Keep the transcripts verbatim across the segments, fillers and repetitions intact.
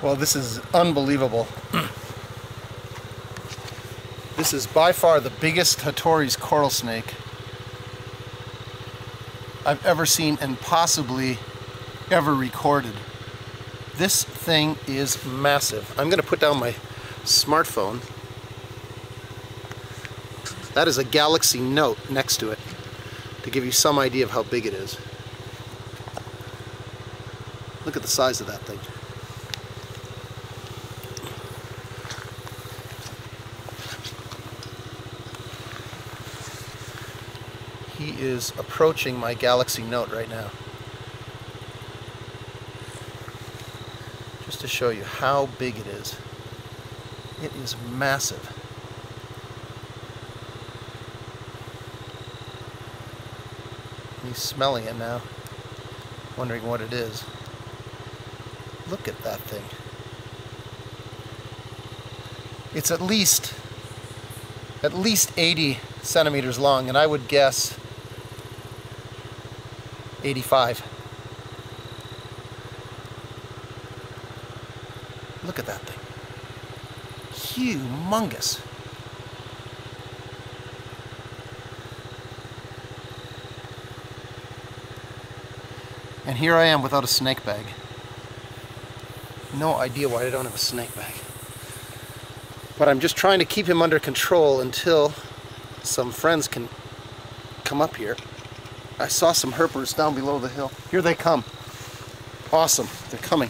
Well, this is unbelievable. This is by far the biggest Hattori's coral snake I've ever seen and possibly ever recorded. This thing is massive. I'm going to put down my smartphone. That is a Galaxy Note next to it to give you some idea of how big it is. Look at the size of that thing. He is approaching my Galaxy Note right now. Just to show you how big it is. It is massive. He's smelling it now, wondering what it is. Look at that thing. It's at least, at least eighty centimeters long, and I would guess eighty-five. Look at that thing. Humongous. And here I am without a snake bag. No idea why I don't have a snake bag. But I'm just trying to keep him under control until some friends can come up here. I saw some herpers down below the hill. Here they come. Awesome, they're coming.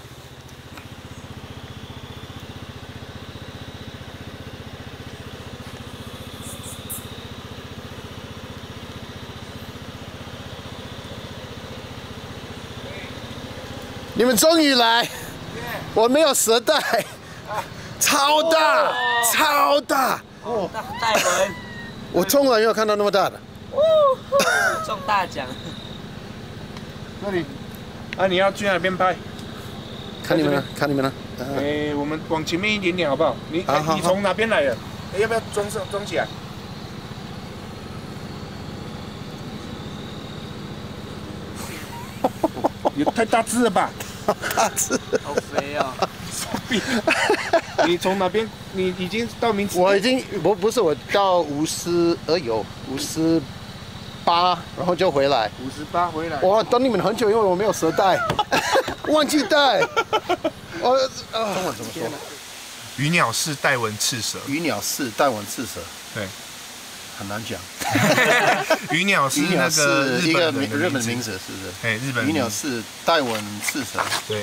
You们终于来，我没有蛇带，超大，超大， 哦，戴文， 我从来没有看到那么大的。 中大奖。 那里，啊，你要去哪边拍？ 看你们呢，看你们呢。 哎，我们往前面一点点好不好？你你从哪边来的？哎，要不要装上装起来？也太大只了吧！ 大只， 好肥哦！ 你从哪边？你已经到名字？ 我已经不不是我到五十而有五十八，然后就回来。 五十八回来。 我等你们很久，因为我没有蛇带，忘记带。我啊，中文怎么说？ 鱼鸟是带纹刺蛇。 鱼鸟是带纹刺蛇。 对。 很难讲。 鱼鸟是那个日本的日本名字，是不是？ 哎，日本。 鱼鸟是带纹刺蛇。 对。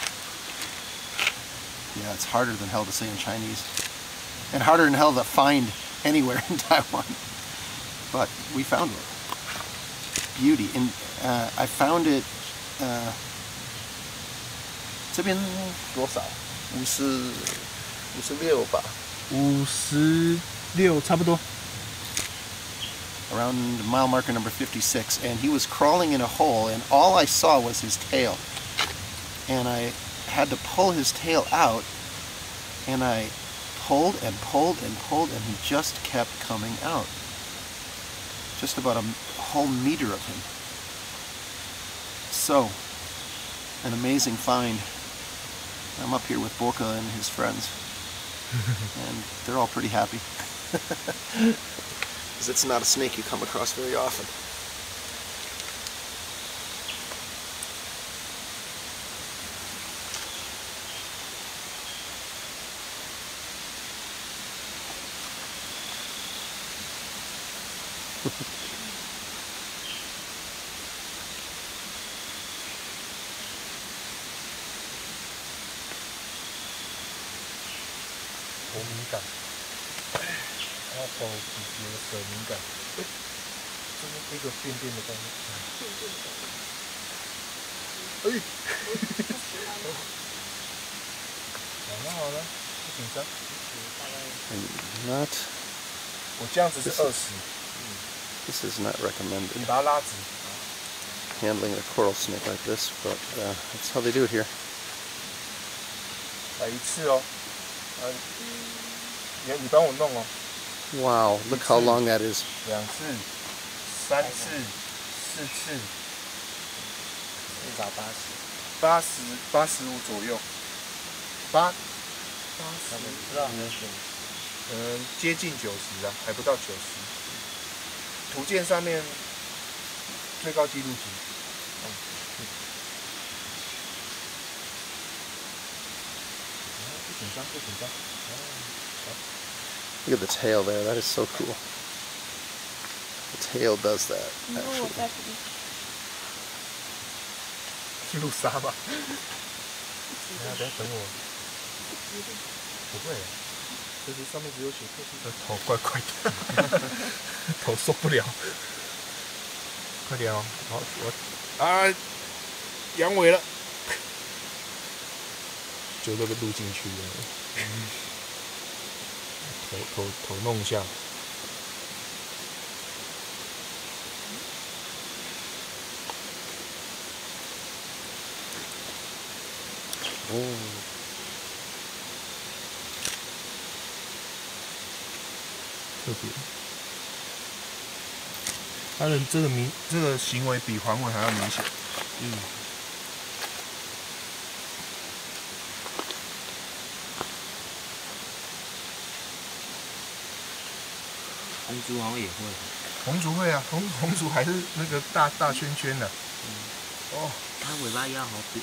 Yeah, it's harder than hell to say in Chinese, and harder than hell to find anywhere in Taiwan. But we found it. Beauty, and uh, I found it. Uh, 这边多少？五十五十六吧。 五十六，差不多。 Around mile marker number fifty-six, and he was crawling in a hole, and all I saw was his tail. And I had to pull his tail out, and I pulled and pulled and pulled, and he just kept coming out. Just about a whole meter of him. So, an amazing find. I'm up here with Boca and his friends, and they're all pretty happy. Because it's not a snake you come across very often. Oh, 阿狗比别的蛇敏感，哎，这是一个便便的东西。哎，好了好了，不紧张。 Not. 我这样子是二十。 This is not recommended. 你把它拉直。 Handling a coral snake like this, but uh, that's how they do it here. 来一次哦，啊，你你帮我弄哦。 Wow, look how long that is. 两次、三次、四次，至少八十，八十八十五左右。 八八十， 不知道。 嗯，接近九十啊，还不到九十。图鉴上面最高纪录级。嗯嗯、不紧张，不紧张。哦， Look at the tail there. That is so cool. The tail does that. 你说我 Actually. 在比。 路杀吧。等下，等下等我。不会，这是上面只有写特殊。这头怪怪的，头受不了。快点哦！好，我啊，阳痿了，就这个录进去了。嗯、头头头弄一下。 哦。 特别。他的这个明这个行为比黄尾还要明显。嗯。 红竹好像也会。 红竹会啊，红红竹还是那个大大圈圈的。嗯。哦。 它尾巴压好扁。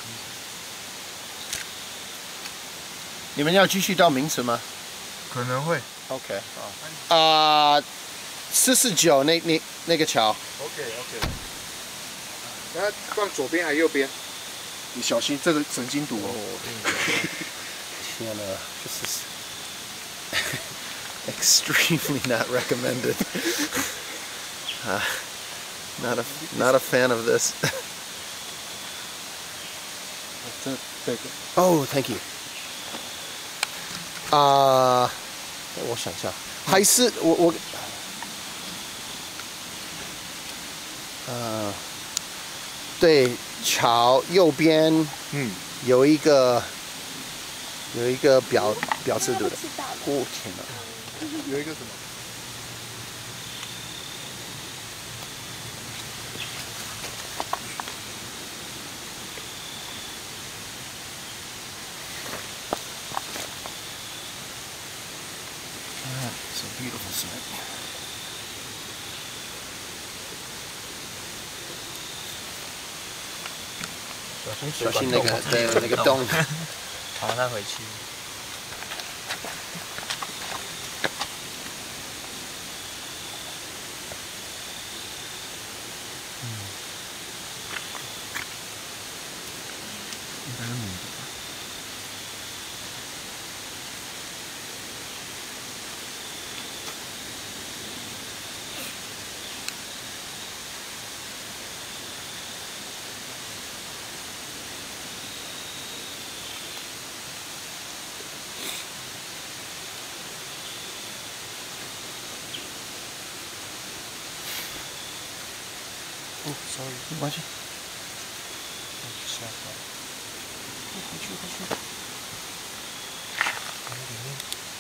你们要继续到名词吗？ 可能会。 OK。啊、呃，四四九那那那个桥。 OK OK。那放左边还是右边？你小心这个神经毒哦。 天哪，这是 extremely not recommended. uh, not a not a fan of this. 这这个。 Oh, thank you. 啊、uh, 我想一下，还是我我，呃，对，桥右边，嗯，有一个有一个表表示对的，哦天哪， 有一个什么？ It's a beautiful sight. 小心那个对那个洞。 好，再回去。 嗯。应该是母的吧。 哦 ，sorry， 没关系。吓到了。回去回去。往里面。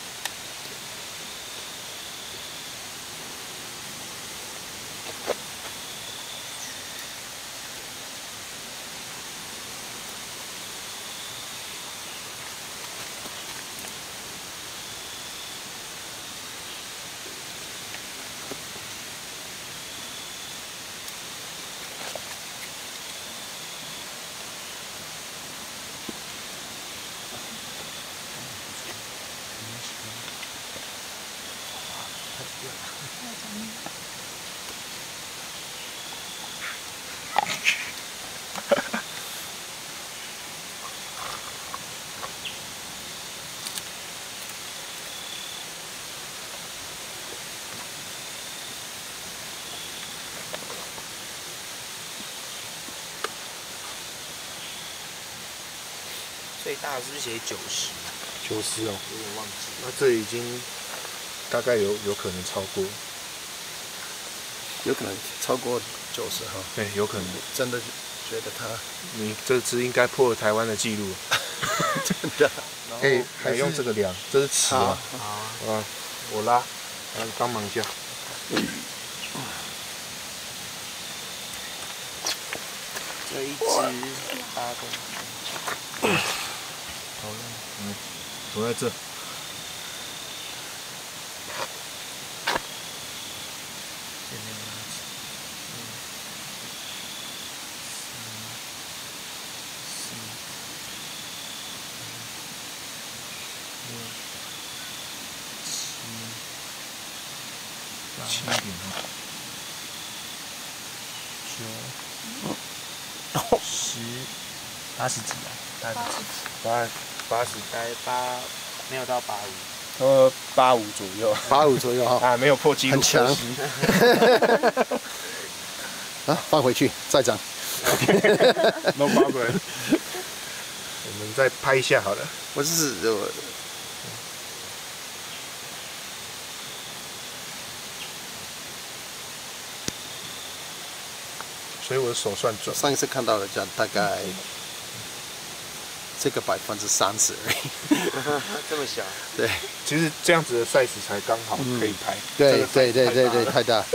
最大是不是写九十？ 九十哦， 有点忘记。 那这已经大概有有可能超过， 有可能超过九十哈。 对，有可能。 真的觉得它， 你这只应该破台湾的记录。 真的。 哎，还用这个量，这是尺啊。 好啊，我拉，来帮忙一下。 这一只八公斤。好了。 躲在这。 前面拿起，嗯，四，五，六，七， 轻一点哦。 九，十，八十几啊？八十几？ 八八十， 大概八，没有到八五。 呃，八五左右。 八五左右哈。 啊，没有破纪录， 很强可惜。 啊，放回去再长。 No problem。我们再拍一下好了。 我是我。 所以我的手算准。 上一次看到的讲大概这个百分之三十而已。 这么小？ 对， 其实这样子的 size 才刚好可以拍。 对对对对对，太大。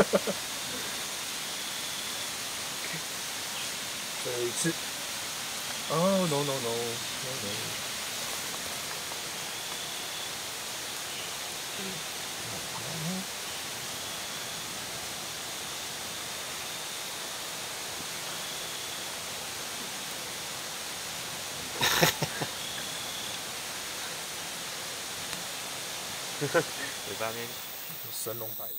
最后一次。哦 no no no no no。 尾巴边神龙摆。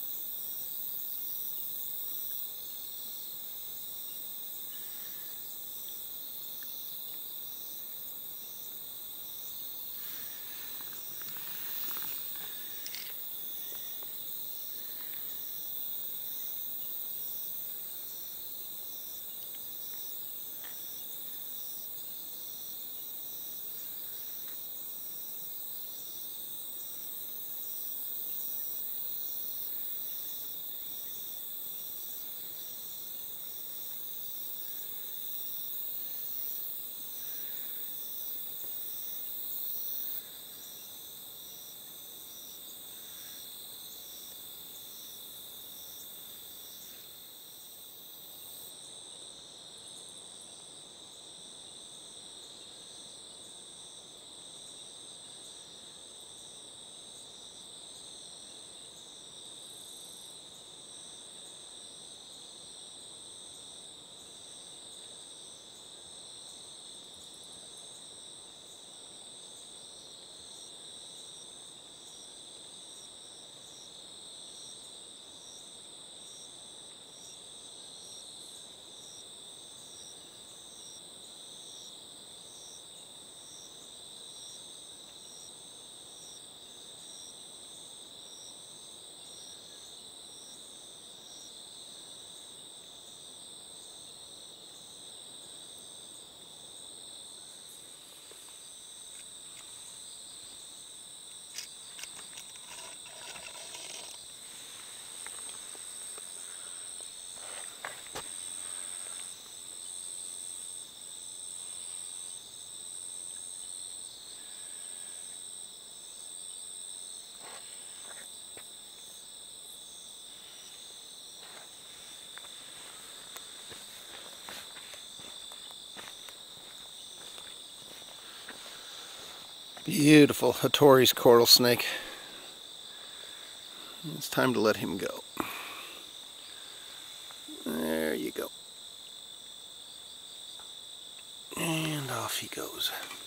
Beautiful Hattori's coral snake. It's time to let him go. There you go. And off he goes.